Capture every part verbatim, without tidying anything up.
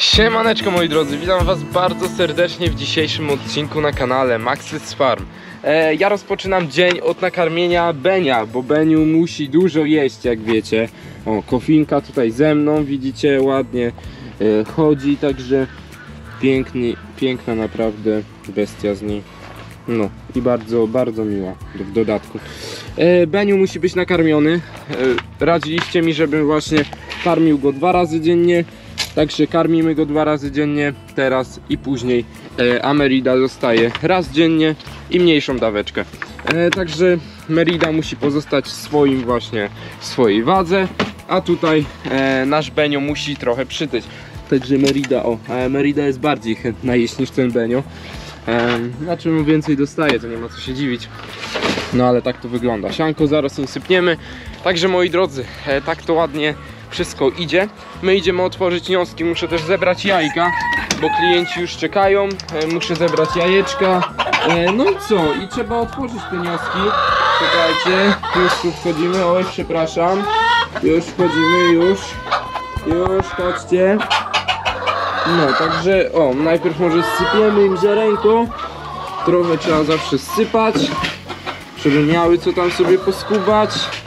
Siemaneczko moi drodzy, witam was bardzo serdecznie w dzisiejszym odcinku na kanale Max's Farm. e, Ja rozpoczynam dzień od nakarmienia Benia, bo Beniu musi dużo jeść, jak wiecie. O, Kofinka tutaj ze mną, widzicie, ładnie e, chodzi, także piękny, piękna naprawdę bestia z niej. No i bardzo, bardzo miła w dodatku. e, Beniu musi być nakarmiony. e, Radziliście mi, żebym właśnie karmił go dwa razy dziennie. Także karmimy go dwa razy dziennie teraz i później e, a Merida dostaje raz dziennie i mniejszą daweczkę. E, także Merida musi pozostać w swoim właśnie w swojej wadze, a tutaj e, nasz Benio musi trochę przytyć. Także Merida, o, e, Merida jest bardziej chętna jeść niż ten Benio. E, znaczy mu więcej dostaje, to nie ma co się dziwić. No ale tak to wygląda. Sianko zaraz im sypniemy. Także moi drodzy, e, tak to ładnie wszystko idzie. My idziemy otworzyć wnioski, muszę też zebrać jajka, bo klienci już czekają. e, Muszę zebrać jajeczka. e, No i co? I trzeba otworzyć te wnioski. Czekajcie, już tu wchodzimy. Oj, przepraszam. Już wchodzimy, już. Już, chodźcie. No, także, o, najpierw może sypiemy im ziarenko. Trochę trzeba zawsze sypać, żeby miały co tam sobie poskubać.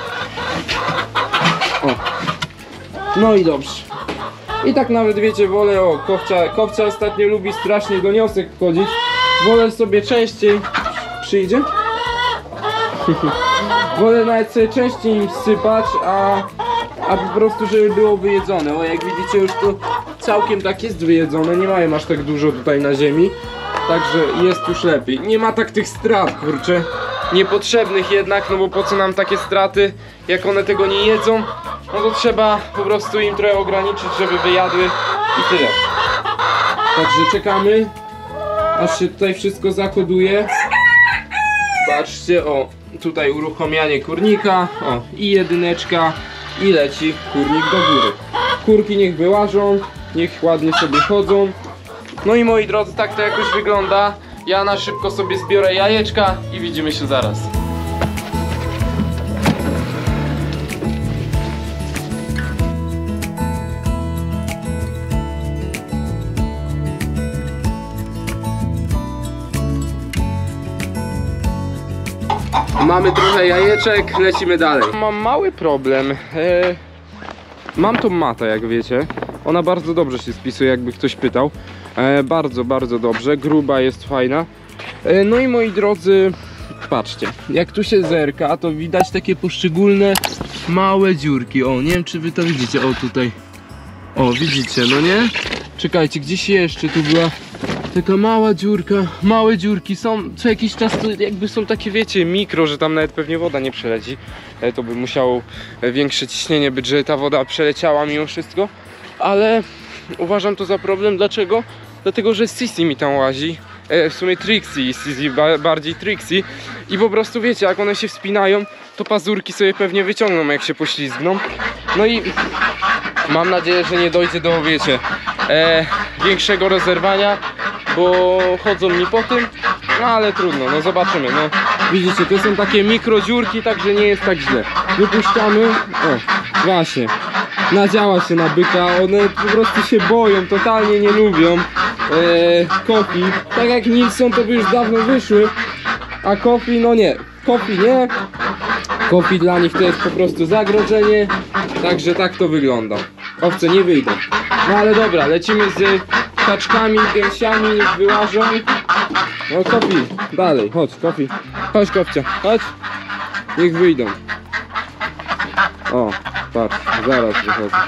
O. No i dobrze. I tak nawet wiecie, wolę, o, Kowcia, Kowcia ostatnio lubi strasznie do niosek wchodzić. Wolę sobie częściej przyjdzie. Wolę nawet sobie częściej im sypać, a, a po prostu żeby było wyjedzone. O, jak widzicie, już to całkiem tak jest wyjedzone. Nie mają aż tak dużo tutaj na ziemi. Także jest już lepiej. Nie ma tak tych strat, kurczę. Niepotrzebnych jednak, no bo po co nam takie straty, jak one tego nie jedzą. No to trzeba po prostu im trochę ograniczyć, żeby wyjadły i tyle. Także czekamy, aż się tutaj wszystko zakoduje. Patrzcie, o, tutaj uruchamianie kurnika, o, i jedyneczka, i leci kurnik do góry. Kurki niech wyłażą, niech ładnie sobie chodzą. No i moi drodzy, tak to jakoś wygląda. Ja na szybko sobie zbiorę jajeczka i widzimy się zaraz. Mamy trochę jajeczek, lecimy dalej. Mam mały problem. Eee, mam tą matę, jak wiecie. Ona bardzo dobrze się spisuje, jakby ktoś pytał. E, bardzo, bardzo dobrze. Gruba jest fajna. E, no i moi drodzy, patrzcie. Jak tu się zerka, to widać takie poszczególne małe dziurki. O, nie wiem, czy wy to widzicie. O, tutaj. O, widzicie, no nie? Czekajcie, gdzieś jeszcze tu była taka mała dziurka. Małe dziurki są, co jakiś czas to jakby są takie, wiecie, mikro, że tam nawet pewnie woda nie przeleci. E, to by musiało większe ciśnienie być, że ta woda przeleciała mimo wszystko. Ale uważam to za problem. Dlaczego? Dlatego, że Sisi mi tam łazi. E, w sumie Trixie, Sisi ba bardziej Trixie. I po prostu wiecie, jak one się wspinają, to pazurki sobie pewnie wyciągną, jak się poślizgną. No i mam nadzieję, że nie dojdzie do, wiecie, e, większego rozerwania, bo chodzą mi po tym. No ale trudno, no zobaczymy. No widzicie, to są takie mikrodziurki, także nie jest tak źle. Wypuszczamy. O, właśnie. Nadziała się na byka, one po prostu się boją, totalnie nie lubią eee, Kofi. Tak jak Nilsson to by już dawno wyszły, a Kofi no nie, Kofi nie. Kofi dla nich to jest po prostu zagrożenie, także tak to wygląda. Owce nie wyjdą. No ale dobra, lecimy z kaczkami, gęsiami, niech wyłażą. No Kofi, dalej, chodź Kofi, chodź Kofcia, chodź, niech wyjdą. O, patrz, zaraz wychodzę.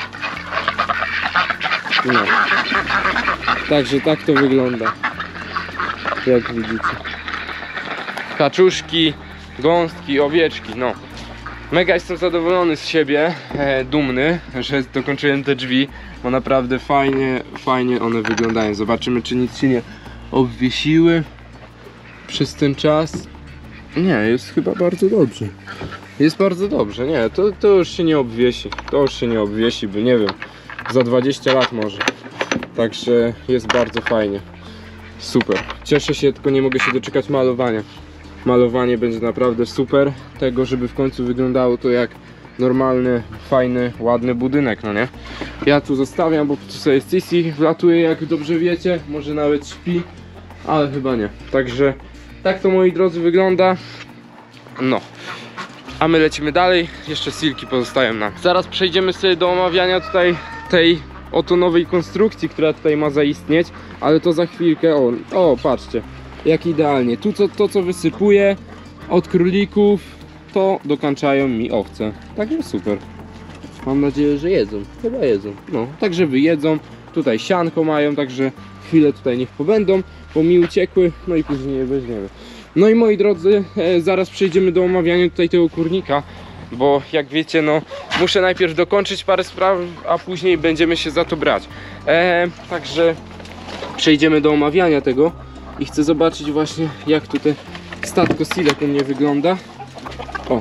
No. Także tak to wygląda. Jak widzicie. Kaczuszki, gąski, owieczki, no. Mega jestem zadowolony z siebie, e, dumny, że dokończyłem te drzwi, bo naprawdę fajnie, fajnie one wyglądają. Zobaczymy, czy nic się nie obwiesiły przez ten czas. Nie, jest chyba bardzo dobrze. Jest bardzo dobrze, nie, to, to już się nie obwiesi. To już się nie obwiesi, bo nie wiem, za dwadzieścia lat może. Także jest bardzo fajnie. Super. Cieszę się, tylko nie mogę się doczekać malowania. Malowanie będzie naprawdę super. Tego, żeby w końcu wyglądało to jak normalny, fajny, ładny budynek, no nie? Ja tu zostawiam, bo tu sobie Sisi wlatuje, jak dobrze wiecie, może nawet śpi, ale chyba nie. Także tak to, moi drodzy, wygląda. No, a my lecimy dalej, jeszcze silki pozostają nam. Zaraz przejdziemy sobie do omawiania tutaj tej oto nowej konstrukcji, która tutaj ma zaistnieć, ale to za chwilkę. O, o patrzcie, jak idealnie. Tu co, to co wysypuję od królików, to dokańczają mi owce. Także super. Mam nadzieję, że jedzą. Chyba jedzą. No, także wyjedzą. Tutaj sianko mają, także chwilę tutaj niech pobędą, bo mi uciekły, no i później je weźmiemy. No i moi drodzy, e, zaraz przejdziemy do omawiania tutaj tego kurnika, bo jak wiecie, no muszę najpierw dokończyć parę spraw, a później będziemy się za to brać. E, także przejdziemy do omawiania tego i chcę zobaczyć właśnie, jak tutaj statko silek u mnie wygląda. O,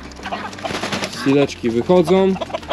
sileczki wychodzą.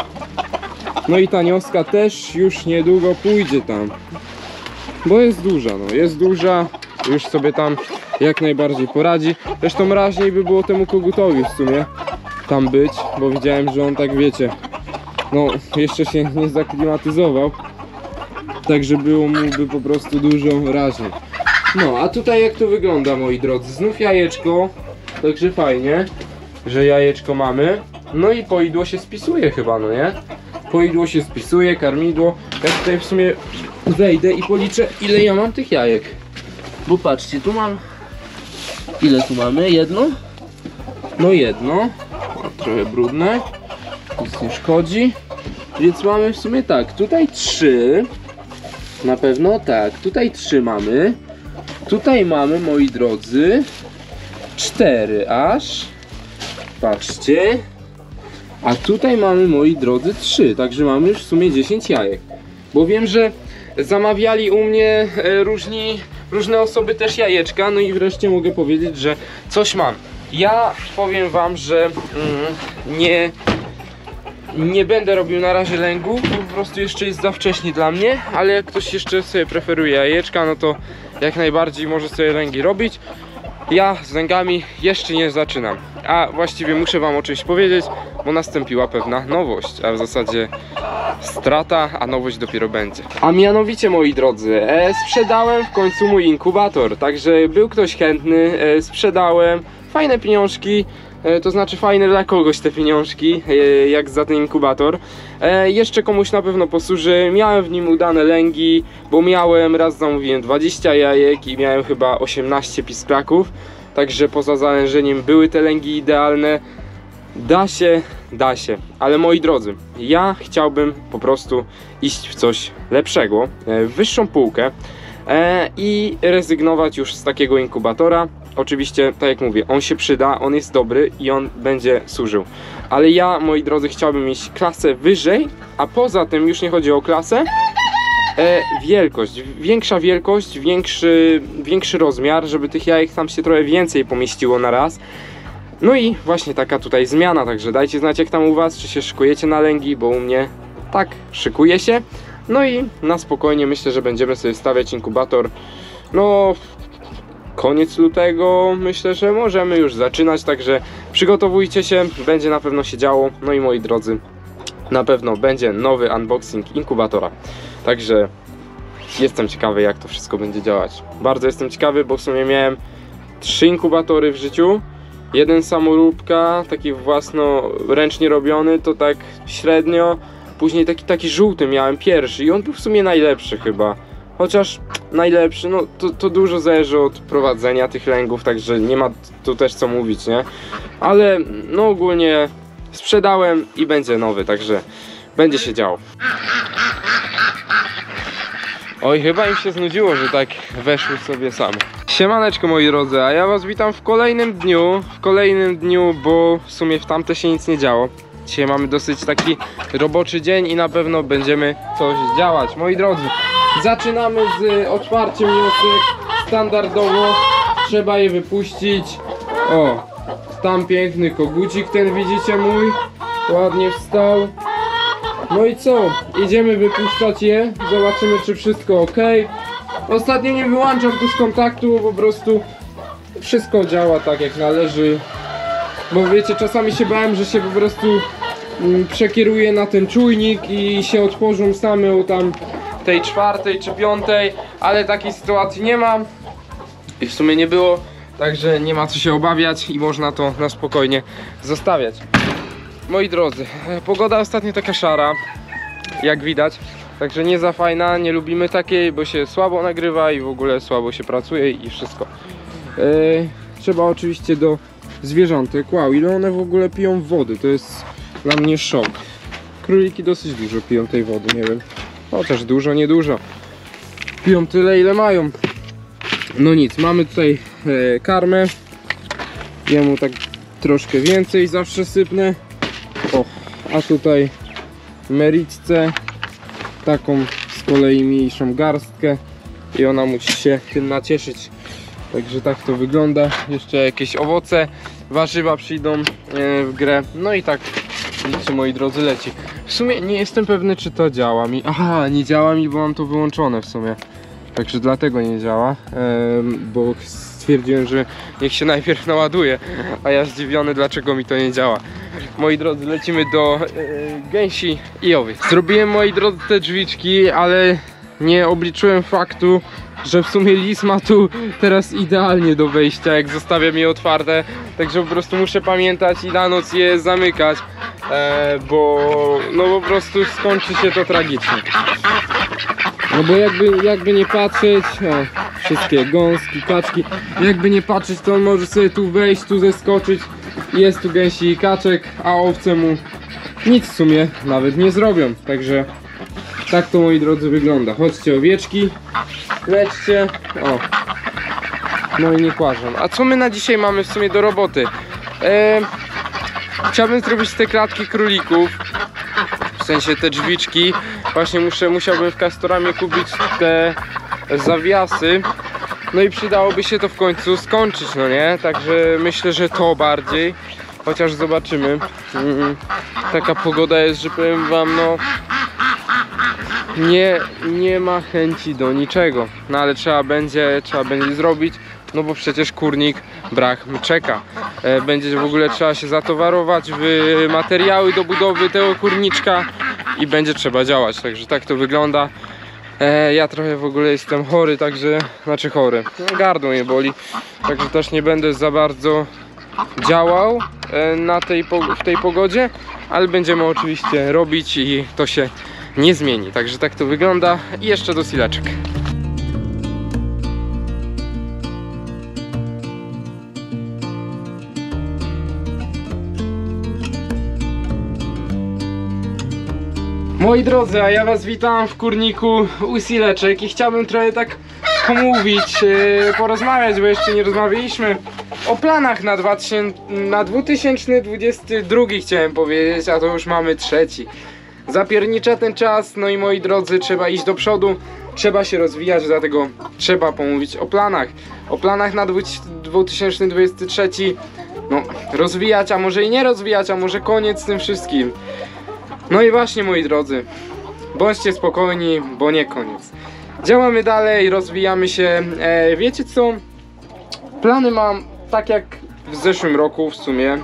No i ta nioska też już niedługo pójdzie tam, bo jest duża, no jest duża, już sobie tam jak najbardziej poradzi. Zresztą raźniej by było temu kogutowi w sumie tam być, bo widziałem, że on tak, wiecie, no jeszcze się nie zaklimatyzował, także było mu by po prostu dużo raźniej. No a tutaj jak to wygląda, moi drodzy, znów jajeczko, także fajnie, że jajeczko mamy. No i poidło się spisuje chyba, no nie? Poidło się spisuje, karmidło. Ja tutaj w sumie wejdę i policzę, ile ja mam tych jajek. Bo patrzcie, tu mam... Ile tu mamy? Jedno? No jedno. Trochę brudne. Nic nie szkodzi. Więc mamy w sumie tak, tutaj trzy. Na pewno tak, tutaj trzy mamy. Tutaj mamy, moi drodzy, cztery aż. Patrzcie. A tutaj mamy, moi drodzy, trzy. Także mamy już w sumie dziesięć jajek. Bo wiem, że zamawiali u mnie różni, różne osoby też jajeczka. No i wreszcie mogę powiedzieć, że coś mam. Ja powiem wam, że mm, nie, nie będę robił na razie lęgów, bo po prostu jeszcze jest za wcześnie dla mnie. Ale jak ktoś jeszcze sobie preferuje jajeczka, no to jak najbardziej może sobie lęgi robić. Ja z lęgami jeszcze nie zaczynam. A właściwie muszę wam o czymś powiedzieć, bo nastąpiła pewna nowość, a w zasadzie strata, a nowość dopiero będzie. A mianowicie, moi drodzy, e, sprzedałem w końcu mój inkubator. Także był ktoś chętny, e, sprzedałem. Fajne pieniążki, e, to znaczy fajne dla kogoś te pieniążki, e, jak za ten inkubator. E, jeszcze komuś na pewno posłuży. Miałem w nim udane lęgi, bo miałem, raz zamówiłem dwadzieścia jajek i miałem chyba osiemnaście pisklaków. Także poza zalężeniem były te lęgi idealne. Da się, da się. Ale moi drodzy, ja chciałbym po prostu iść w coś lepszego, w wyższą półkę e, i rezygnować już z takiego inkubatora. Oczywiście, tak jak mówię, on się przyda, on jest dobry i on będzie służył. Ale ja, moi drodzy, chciałbym iść klasę wyżej, a poza tym już nie chodzi o klasę, E, wielkość, większa wielkość, większy, większy rozmiar, żeby tych jajek tam się trochę więcej pomieściło na raz. No i właśnie taka tutaj zmiana, także dajcie znać, jak tam u was, czy się szykujecie na lęgi, bo u mnie tak, szykuje się. No i na spokojnie myślę, że będziemy sobie stawiać inkubator, no koniec lutego, myślę, że możemy już zaczynać, także przygotowujcie się, będzie na pewno się działo. No i moi drodzy, na pewno będzie nowy unboxing inkubatora. Także jestem ciekawy, jak to wszystko będzie działać. Bardzo jestem ciekawy, bo w sumie miałem trzy inkubatory w życiu. Jeden samoróbka, taki własnoręcznie robiony, to tak średnio. Później taki, taki żółty miałem pierwszy i on był w sumie najlepszy chyba. Chociaż najlepszy, no to, to dużo zależy od prowadzenia tych lęgów, także nie ma tu też co mówić, nie? Ale no ogólnie sprzedałem i będzie nowy, także będzie się działo. Oj, chyba im się znudziło, że tak weszły sobie same. Siemaneczko, moi drodzy, a ja was witam w kolejnym dniu, w kolejnym dniu, bo w sumie w tamte się nic nie działo. Dzisiaj mamy dosyć taki roboczy dzień i na pewno będziemy coś działać. Moi drodzy, zaczynamy z otwarciem niosek. Standardowo trzeba je wypuścić. O, tam piękny kogucik, ten widzicie mój, ładnie wstał. No i co? Idziemy wypuszczać je, zobaczymy, czy wszystko ok. Ostatnio nie wyłączam tu z kontaktu, bo po prostu wszystko działa tak jak należy. Bo wiecie, czasami się bałem, że się po prostu przekieruję na ten czujnik i się otworzą same o tam tej czwartej czy piątej, ale takiej sytuacji nie mam i w sumie nie było, także nie ma co się obawiać i można to na spokojnie zostawiać. Moi drodzy, pogoda ostatnio taka szara, jak widać, także nie za fajna, nie lubimy takiej, bo się słabo nagrywa i w ogóle słabo się pracuje i wszystko. Yy, trzeba oczywiście do zwierzątek. Wow, ile one w ogóle piją wody, to jest dla mnie szok. Króliki dosyć dużo piją tej wody, nie wiem, chociaż dużo, niedużo. Piją tyle, ile mają. No nic, mamy tutaj e, karmę. Jemu tak troszkę więcej zawsze sypnę. O, a tutaj Meritce taką z kolei mniejszą garstkę i ona musi się tym nacieszyć. Także tak to wygląda. Jeszcze jakieś owoce, warzywa przyjdą e, w grę. No i tak, widzicie, moi drodzy, leci. W sumie nie jestem pewny, czy to działa mi. Aha, nie działa mi, bo mam to wyłączone w sumie. Także dlatego nie działa, e, bo stwierdziłem, że niech się najpierw naładuje, a ja zdziwiony, dlaczego mi to nie działa. Moi drodzy, lecimy do e, gęsi i owiec. Zrobiłem, moi drodzy, te drzwiczki, ale nie obliczyłem faktu, że w sumie lis ma tu teraz idealnie do wejścia, jak zostawiam je otwarte. Także po prostu muszę pamiętać i na noc je zamykać, e, bo no po prostu skończy się to tragicznie. No bo jakby, jakby nie patrzeć, o, wszystkie gąski, kaczki, jakby nie patrzeć, to on może sobie tu wejść, tu zeskoczyć. Jest tu gęsi i kaczek, a owce mu nic w sumie nawet nie zrobią. Także tak to, moi drodzy, wygląda. Chodźcie, owieczki, lećcie, o, no i nie kłażą. A co my na dzisiaj mamy w sumie do roboty? Eee, chciałbym zrobić te klatki królików, w sensie te drzwiczki. Właśnie muszę, musiałbym w Castoramie kupić te zawiasy. No i przydałoby się to w końcu skończyć, no nie? Także myślę, że to bardziej. Chociaż zobaczymy. Mm, taka pogoda jest, że powiem wam, no nie, nie ma chęci do niczego. No ale trzeba będzie, trzeba będzie zrobić. No bo przecież kurnik brak czeka. E, będzie w ogóle trzeba się zatowarować w materiały do budowy tego kurniczka i będzie trzeba działać. Także tak to wygląda. E, ja trochę w ogóle jestem chory, także, znaczy chory, no, gardło mnie boli, także też nie będę za bardzo działał e, na tej, w tej pogodzie, ale będziemy oczywiście robić i to się nie zmieni. Także tak to wygląda i jeszcze do sileczek. Moi drodzy, a ja was witam w kurniku u sileczek i chciałbym trochę tak pomówić, yy, porozmawiać, bo jeszcze nie rozmawialiśmy o planach na, na dwa tysiące dwudziesty drugi, chciałem powiedzieć, a to już mamy trzeci. Zapiernicza ten czas, no i moi drodzy, trzeba iść do przodu, trzeba się rozwijać, dlatego trzeba pomówić o planach. O planach na dwa tysiące dwudziesty trzeci, no rozwijać, a może i nie rozwijać, a może koniec z tym wszystkim. No i właśnie, moi drodzy, bądźcie spokojni, bo nie koniec. Działamy dalej, rozwijamy się. E, wiecie co? Plany mam tak jak w zeszłym roku w sumie.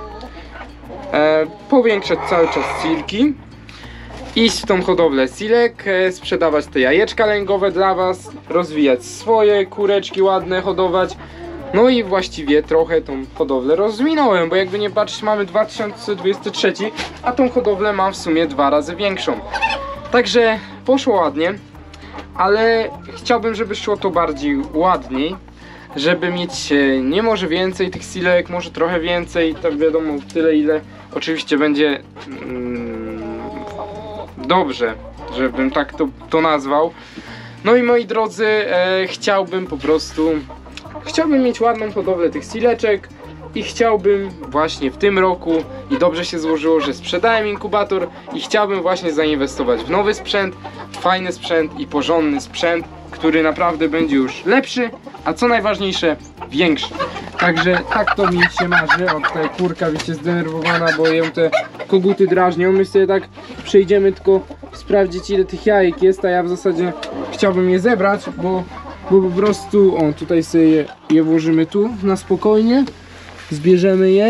E, powiększać cały czas silki. Iść w tą hodowlę silek, e, sprzedawać te jajeczka lęgowe dla was. Rozwijać swoje kureczki ładne, hodować. No i właściwie trochę tą hodowlę rozwinąłem, bo jakby nie patrzeć, mamy dwa tysiące dwudziesty trzeci, a tą hodowlę mam w sumie dwa razy większą. Także poszło ładnie, ale chciałbym, żeby szło to bardziej ładniej, żeby mieć nie może więcej tych silek, może trochę więcej, tak wiadomo, tyle ile oczywiście będzie mm, dobrze, żebym tak to, to nazwał. No i moi drodzy, e, chciałbym po prostu Chciałbym mieć ładną hodowlę tych sileczek i chciałbym właśnie w tym roku, i dobrze się złożyło, że sprzedałem inkubator i chciałbym właśnie zainwestować w nowy sprzęt, fajny sprzęt i porządny sprzęt, który naprawdę będzie już lepszy, a co najważniejsze, większy. Także tak to mi się marzy. O, tutaj kurka, wiecie, zdenerwowana, bo ją te koguty drażnią. My sobie tak przejdziemy tylko sprawdzić, ile tych jajek jest, a ja w zasadzie chciałbym je zebrać, bo Bo po prostu, o, tutaj sobie je, je włożymy tu na spokojnie, zbierzemy je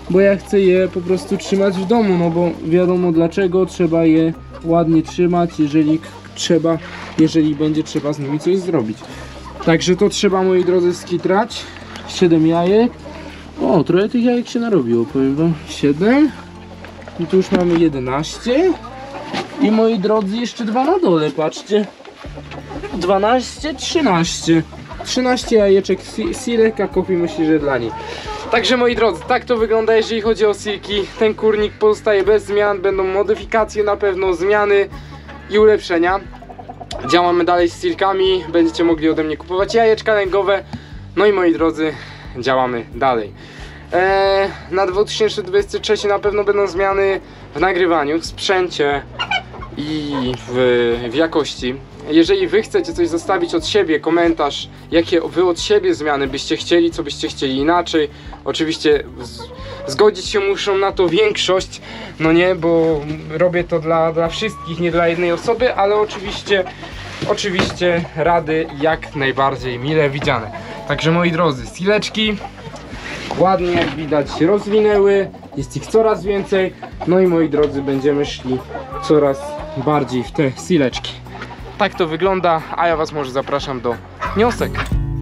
bo ja chcę je po prostu trzymać w domu, no bo wiadomo dlaczego, trzeba je ładnie trzymać, jeżeli trzeba, jeżeli będzie trzeba z nimi coś zrobić. Także to trzeba, moi drodzy, skitrać. siedem jajek. O, trochę tych jajek się narobiło, powiem wam. siedem. I tu już mamy jedenaście. I moi drodzy, jeszcze dwa na dole, patrzcie. dwanaście, trzynaście. trzynaście jajeczek silek, a Kofi myśli, że dla niej. Także, moi drodzy, tak to wygląda, jeżeli chodzi o silki. Ten kurnik pozostaje bez zmian, będą modyfikacje na pewno, zmiany i ulepszenia. Działamy dalej z silkami, będziecie mogli ode mnie kupować jajeczka lęgowe. No i, moi drodzy, działamy dalej. eee, Na dwa tysiące dwudziesty trzeci na pewno będą zmiany w nagrywaniu, w sprzęcie i w, w jakości. Jeżeli wy chcecie coś zostawić od siebie, komentarz, jakie wy od siebie zmiany byście chcieli, co byście chcieli inaczej, oczywiście z, zgodzić się muszą na to większość, no nie, bo robię to dla, dla wszystkich, nie dla jednej osoby, ale oczywiście oczywiście rady jak najbardziej mile widziane. Także, moi drodzy, sileczki ładnie, jak widać, się rozwinęły, jest ich coraz więcej. No i, moi drodzy, będziemy szli coraz bardziej w te sileczki. Tak to wygląda, a ja was może zapraszam do niosek.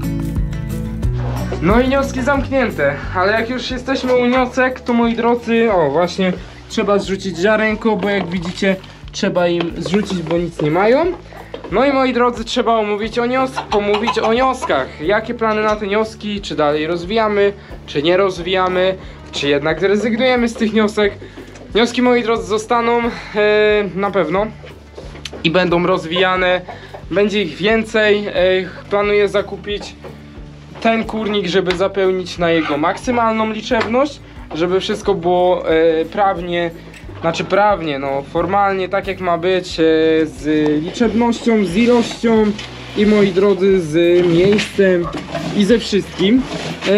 No i nioski zamknięte, ale jak już jesteśmy u niosek, to, moi drodzy, o właśnie, trzeba zrzucić ziarenko, bo jak widzicie, trzeba im zrzucić, bo nic nie mają. No i, moi drodzy, trzeba omówić o nios pomówić o nioskach. Jakie plany na te nioski, czy dalej rozwijamy, czy nie rozwijamy, czy jednak zrezygnujemy z tych niosek. Nioski, moi drodzy, zostaną e, na pewno i będą rozwijane, będzie ich więcej. e, Planuję zakupić ten kurnik, żeby zapełnić na jego maksymalną liczebność, żeby wszystko było e, prawnie, znaczy prawnie, no formalnie tak jak ma być, e, z liczebnością, z ilością i, moi drodzy, z miejscem i ze wszystkim. e,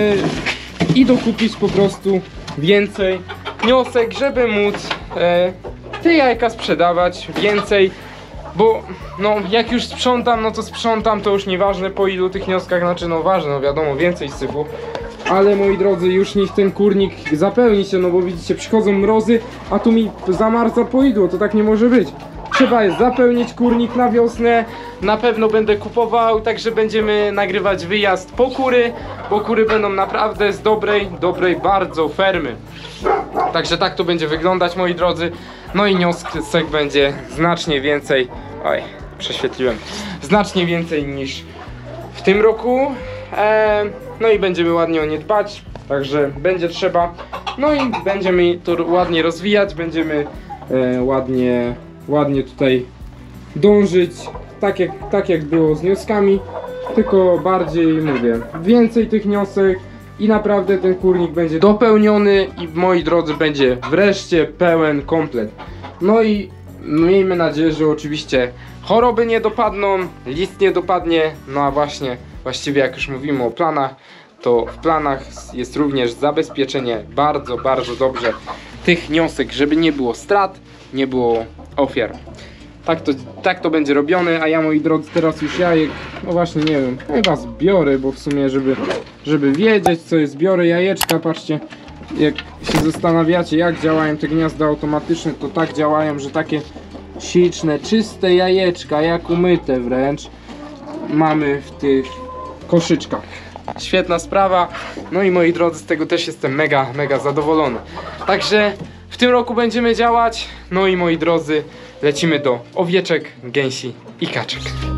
I dokupić po prostu więcej niosek, żeby móc e, te jajka sprzedawać więcej, bo no jak już sprzątam, no to sprzątam, to już nieważne po ilu tych nioskach, znaczy no ważne, no wiadomo, więcej syfu, ale, moi drodzy, już niech ten kurnik zapełni się, no bo widzicie, przychodzą mrozy, a tu mi zamarza poidło, to tak nie może być. Trzeba jest zapełnić kurnik na wiosnę, na pewno będę kupował, także będziemy nagrywać wyjazd po kury, bo kury będą naprawdę z dobrej, dobrej bardzo fermy. Także tak to będzie wyglądać, moi drodzy. No i niosek będzie znacznie więcej, oj, prześwietliłem, znacznie więcej niż w tym roku. eee, No i będziemy ładnie o nie dbać, także będzie trzeba. No i będziemy to ładnie rozwijać, będziemy e, ładnie, ładnie tutaj dążyć, tak jak, tak jak było z nioskami, tylko bardziej, mówię, więcej tych niosek i naprawdę ten kurnik będzie dopełniony i, moi drodzy, będzie wreszcie pełen komplet. No i miejmy nadzieję, że oczywiście choroby nie dopadną, list nie dopadnie, no a właśnie, właściwie jak już mówimy o planach, to w planach jest również zabezpieczenie bardzo, bardzo dobrze tych niosek, żeby nie było strat, nie było ofiar. Tak to, tak to będzie robione, a ja, moi drodzy, teraz już jajek, no właśnie, nie wiem, chyba zbiorę, bo w sumie, żeby, żeby wiedzieć, co jest, biorę jajeczka. Patrzcie, jak się zastanawiacie, jak działają te gniazda automatyczne, to tak działają, że takie śliczne, czyste jajeczka, jak umyte wręcz, mamy w tych koszyczkach. Świetna sprawa, no i, moi drodzy, z tego też jestem mega, mega zadowolony. Także w tym roku będziemy działać, no i, moi drodzy, lecimy do owieczek, gęsi i kaczek.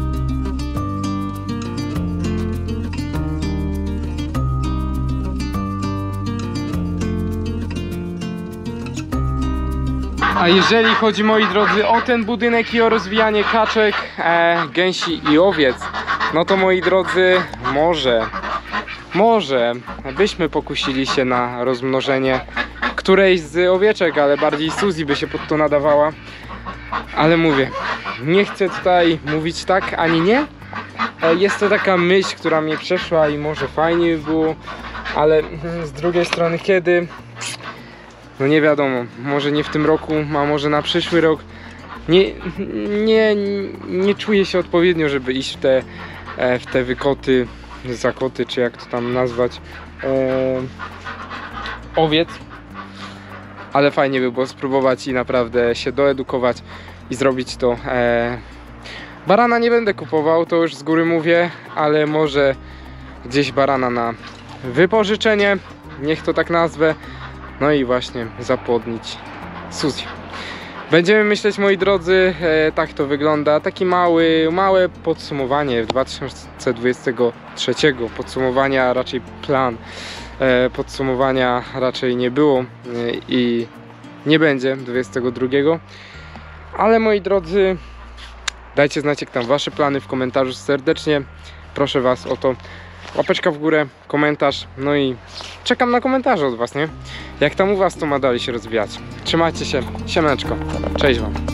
A jeżeli chodzi, moi drodzy, o ten budynek i o rozwijanie kaczek, e, gęsi i owiec, no to, moi drodzy, może, może byśmy pokusili się na rozmnożenie którejś z owieczek, ale bardziej Suzy by się pod to nadawała. Ale mówię, nie chcę tutaj mówić tak ani nie. Jest to taka myśl, która mnie przeszła i może fajnie by było, ale z drugiej strony kiedy? No nie wiadomo, może nie w tym roku, a może na przyszły rok. Nie, nie, nie czuję się odpowiednio, żeby iść w te, w te wykoty, zakoty, czy jak to tam nazwać. owiec. Ale fajnie by było spróbować i naprawdę się doedukować i zrobić to. E, barana nie będę kupował, to już z góry mówię, ale może gdzieś barana na wypożyczenie, niech to tak nazwę. No i właśnie zapłodnić Suzy. Będziemy myśleć, moi drodzy, e, tak to wygląda. Taki mały, małe podsumowanie dwa tysiące dwudziestego trzeciego. Podsumowania, a raczej plan. E, podsumowania raczej nie było e, i nie będzie dwudziestego drugiego. Ale moi drodzy, dajcie znać, jak tam wasze plany w komentarzu serdecznie. Proszę was o to. Łapeczka w górę, komentarz, no i czekam na komentarze od was, nie? Jak tam u was to ma dalej się rozwijać. Trzymajcie się, siemaneczko, cześć wam.